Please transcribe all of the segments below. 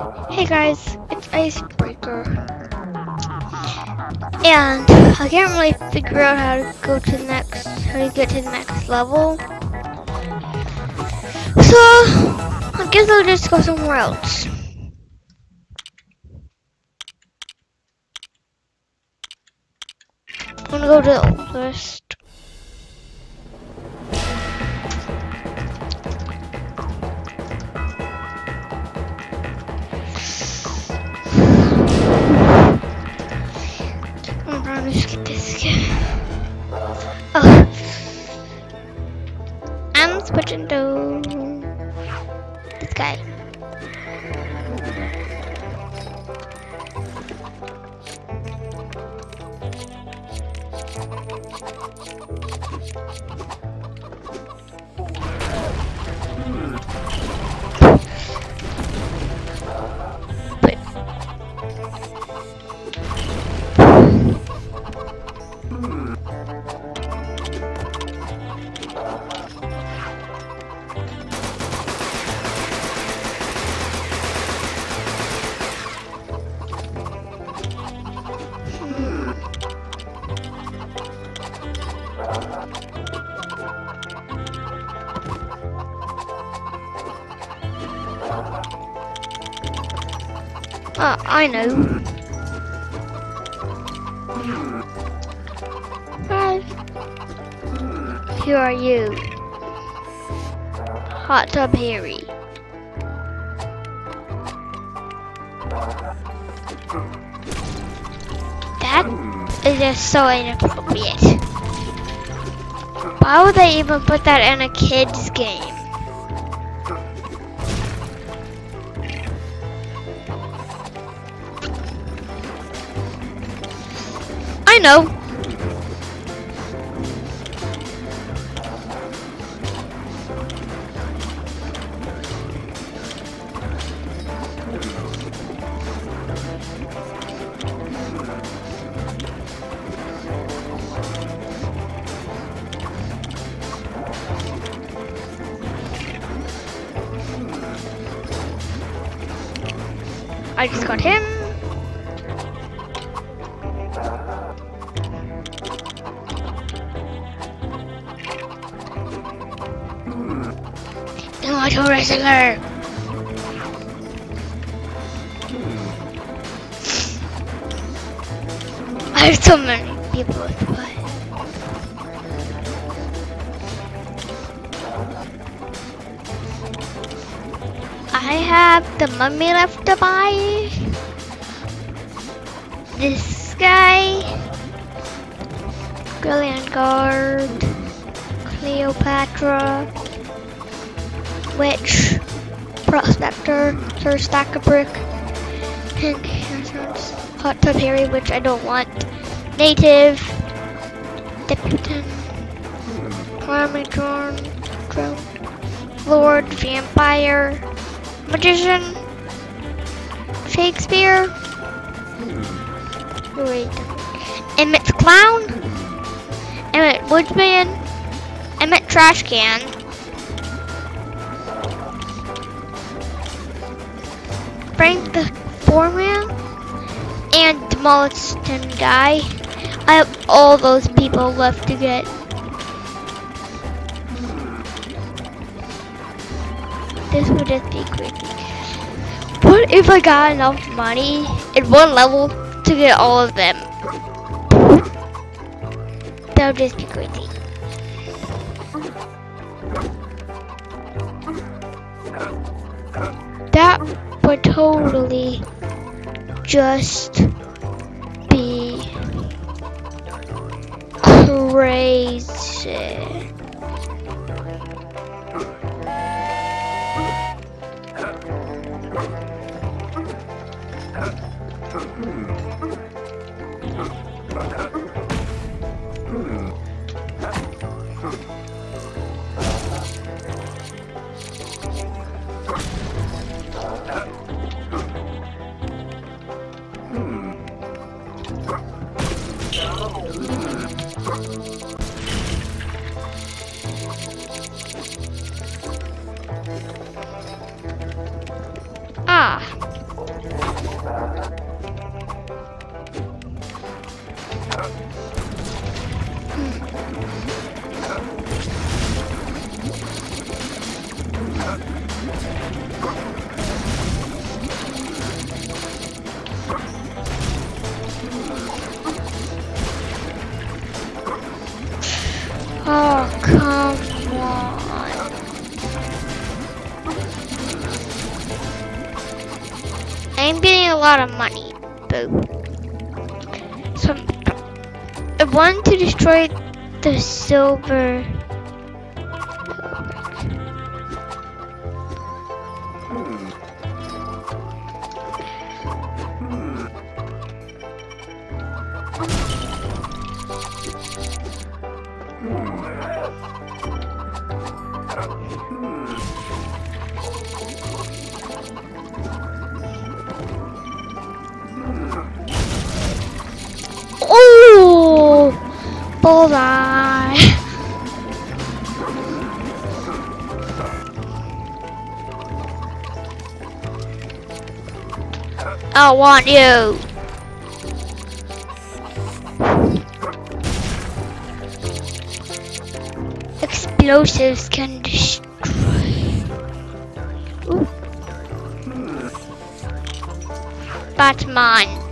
Hey guys, it's Icebreaker, and I can't really figure out how to get to the next level. So I guess I'll just go somewhere else. I'm gonna go to the list. I'm trying to skip this again. Oh, I'm switching to this guy. I know. Hi. Who are you? Hot Tub Harry. That is just so inappropriate. Why would they even put that in a kid's game? I know. I just got him. The auto wrestler. I have so many people to play. I have the mummy left to buy. This guy. Brilliant Guard. Cleopatra. Witch, Prospector, Sir Stack of Brick, Pink, Hot Tub Harry, which I don't want, Native, Deputant, Army Drone, Lord, Vampire, Magician, Shakespeare, wait, Emmett's Clown, Emmett Woodsman, Emmett Trash Can, Frank the Foreman, and Demolition Guy. I have all those people left to get. This would just be crazy. What if I got enough money in one level to get all of them? That would just be crazy. That would totally just be crazy. Ah, Oh, come on. I'm getting a lot of money. Boo. So I want to destroy the silver. Oh, bullseye! I want you. Explosives can destroy. Ooh. Batman.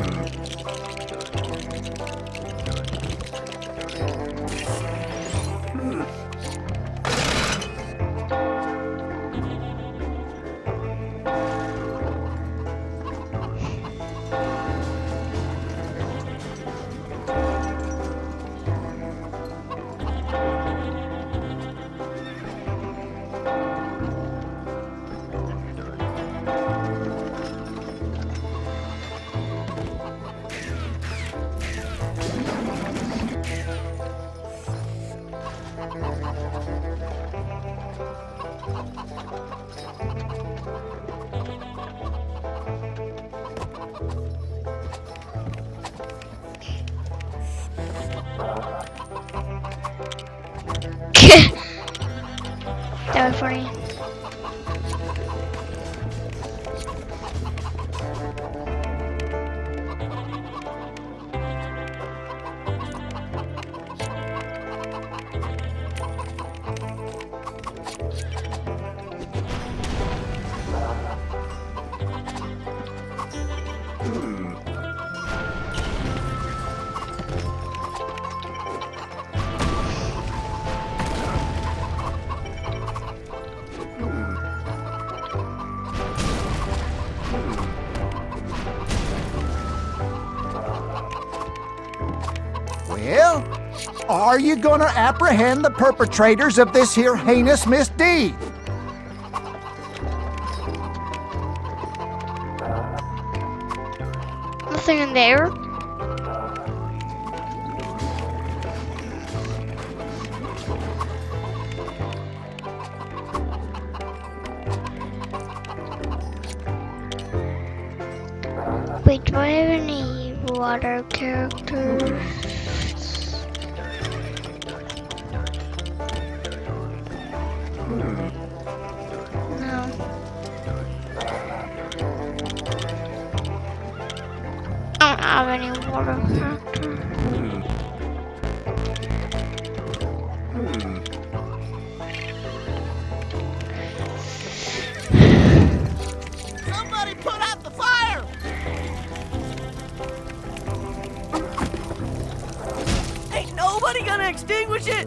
That was funny. Well, are you gonna apprehend the perpetrators of this here heinous misdeed? Nothing in there. Wait, do I have any water characters? No. I don't have any water characters. Somebody put out the fire! Ain't nobody gonna extinguish it!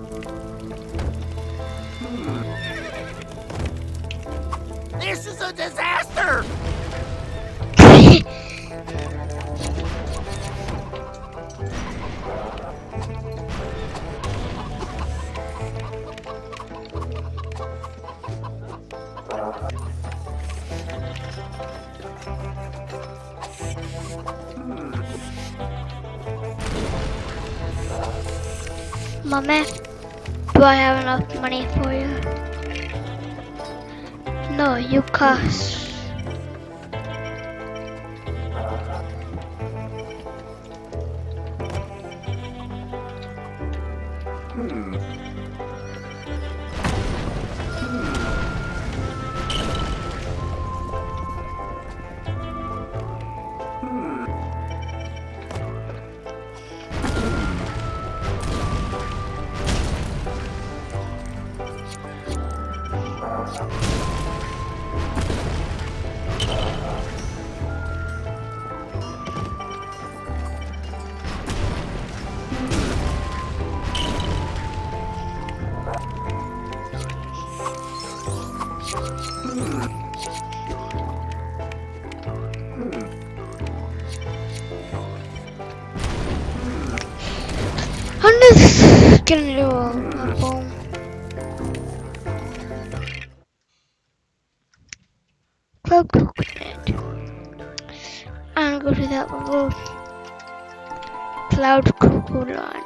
This is a disaster! Mommy, do I have enough money for you? No, you cuss. Let's get a new apple. Cloud coconut. I'm gonna go to that level. Cloud coconut.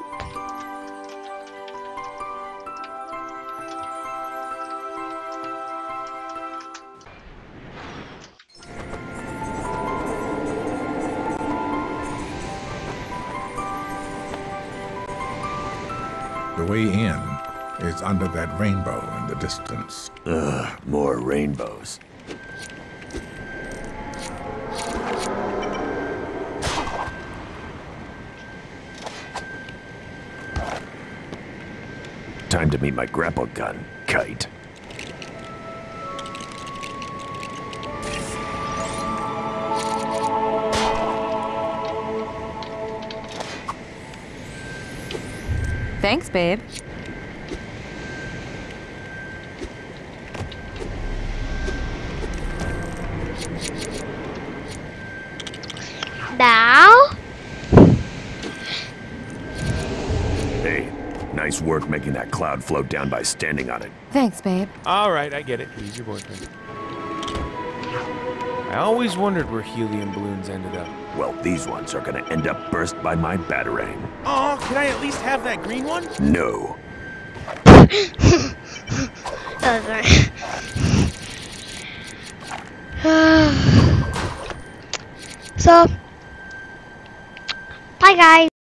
The way in is under that rainbow in the distance. Ugh, more rainbows. Time to meet my grapple gun, Kite. Thanks, babe. Now? Hey, nice work making that cloud float down by standing on it. Thanks, babe. All right, I get it. He's your boyfriend. I always wondered where helium balloons ended up. Well, these ones are gonna end up burst by my batarang. Oh, can I at least have that green one? No. That was right. So, bye guys.